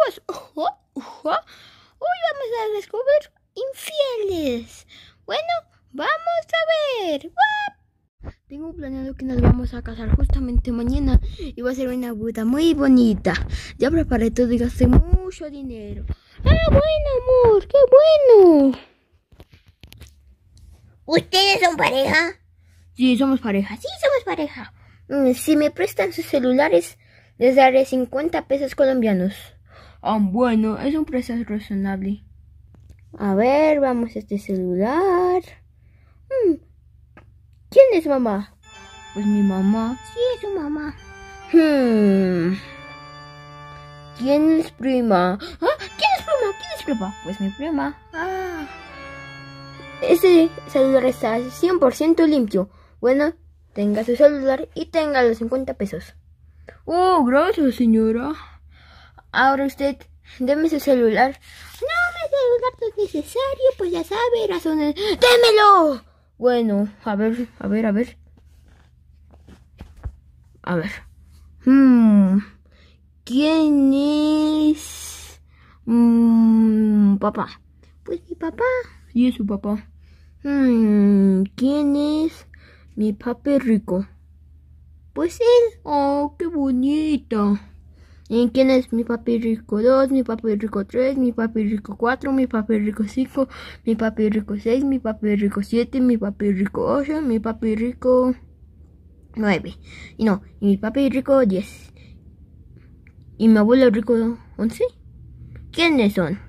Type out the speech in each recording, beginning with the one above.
amigos. Hoy vamos a descubrir infieles. Bueno, vamos a ver. Tengo planeado que nos vamos a casar justamente mañana y va a ser una boda muy bonita. Ya preparé todo y gasté mucho dinero. Bueno, amor, qué bueno. ¿Ustedes son pareja? Sí, somos pareja. Sí, somos pareja. Si me prestan sus celulares, les daré 50 pesos colombianos. Bueno, es un precio razonable. A ver, vamos a este celular. ¿Quién es mamá? Pues mi mamá. Sí, es su mamá. ¿Quién es prima? ¿Quién es prima? ¿Quién es prima? Pues mi prima. Ese celular está 100% limpio. Bueno, tenga su celular y tenga los 50 pesos. Gracias, señora. Ahora usted, deme su celular. No, mi celular no es necesario, pues ya sabe, razones. ¡Démelo! Bueno, a ver. ¿Quién es papá? Pues mi papá. Sí, es su papá. ¿Quién es mi papi rico? Pues él. ¡Oh, qué bonita! ¿Y quién es mi papi rico 2, mi papi rico 3, mi papi rico 4, mi papi rico 5, mi papi rico 6, mi papi rico 7, mi papi rico 8, mi papi rico 9? Y mi papi rico 10. ¿Y mi abuelo rico 11? ¿Quiénes son?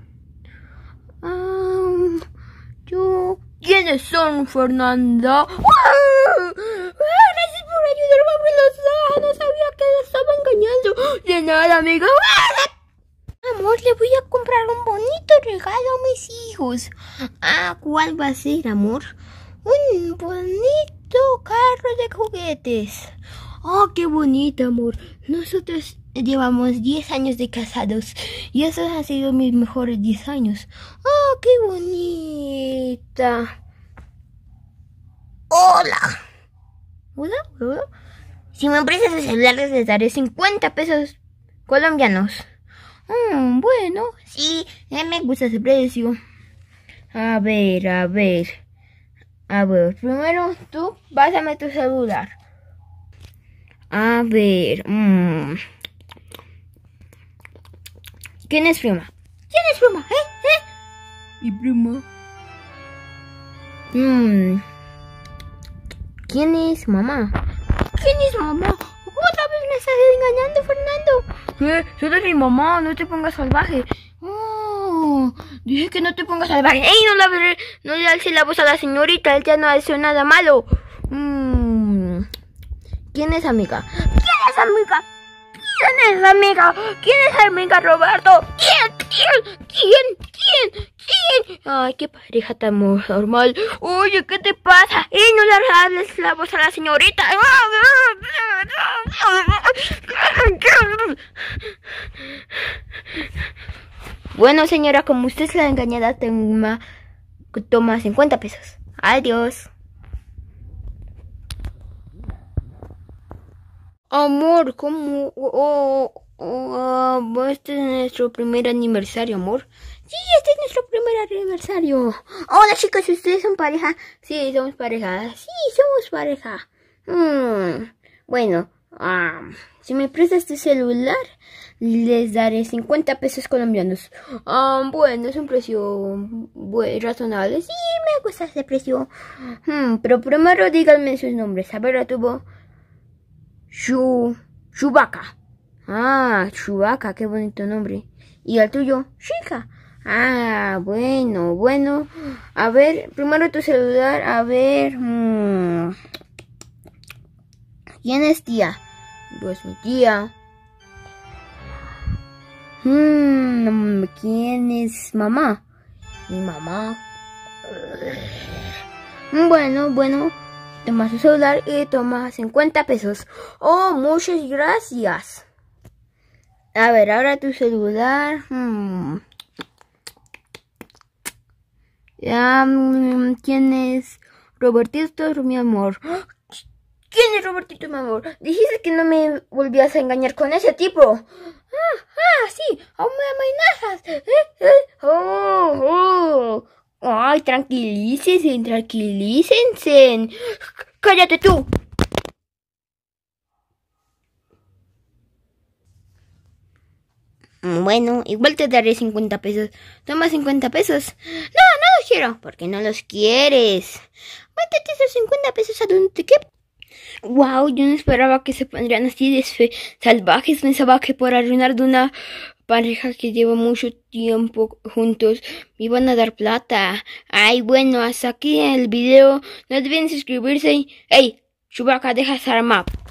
¿Quiénes son, Fernanda? Gracias por ayudarme a abrir los ojos. No sabía que le estaba engañando. De nada, amiga. Amor, le voy a comprar un bonito regalo a mis hijos. ¿Cuál va a ser, amor? Un bonito carro de juguetes. Qué bonito, amor. Nosotros llevamos 10 años de casados y esos han sido mis mejores 10 años. ¡Qué bonita! Hola. ¿Hola? Si me prestas el celular les daré 50 pesos colombianos. Bueno, sí, me gusta ese precio. A ver. Primero tú, pásame tu celular. A ver. ¿Quién es prima? Mi prima. ¿Quién es mamá? ¿Otra vez me estás engañando, Fernando? Soy mi mamá, no te pongas salvaje. Dije que no te pongas salvaje. ¡Ey, no le alce la voz a la señorita! Él ya no ha hecho nada malo. ¿Quién es amiga? ¿Quién es amiga, Roberto? ¿Quién? Ay, qué pareja tan normal. Oye, ¿qué te pasa? No le hables la voz a la señorita. Bueno, señora, como usted es la engañada, toma 50 pesos. Adiós. Amor, ¿cómo? Este es nuestro primer aniversario, amor. Sí, este es nuestro primer aniversario. Hola, chicos, ¿ustedes son pareja? Sí, somos pareja. Bueno, si me prestas tu celular, les daré 50 pesos colombianos. Bueno, es un precio razonable. Sí, me gusta ese precio. Pero primero díganme sus nombres. A ver, tuvo Chewbacca. Chewbacca, qué bonito nombre. ¿Y el tuyo? Chica. Bueno. A ver, primero tu celular. A ver. ¿Quién es tía? Pues mi tía. ¿Quién es mamá? Mi mamá. Bueno. Toma su celular y toma 50 pesos. Muchas gracias. A ver, ahora tu celular. ¿Quién es Robertito, mi amor? ¿Quién es Robertito, mi amor? Dijiste que no me volvías a engañar con ese tipo. Sí. ¿Aún me amenazas? Ay, tranquilícense. ¡Cállate tú! Bueno, igual te daré 50 pesos. Toma 50 pesos. No, no los quiero. ¿Por qué no los quieres? Métete esos 50 pesos a donde te quepa. Wow, yo no esperaba que se pondrían así de salvajes. Pensaba que por arruinar de una pareja que lleva mucho tiempo juntos me iban a dar plata. Ay, bueno, hasta aquí el video. No olviden suscribirse. Ey, Chewbacca, deja esa arma.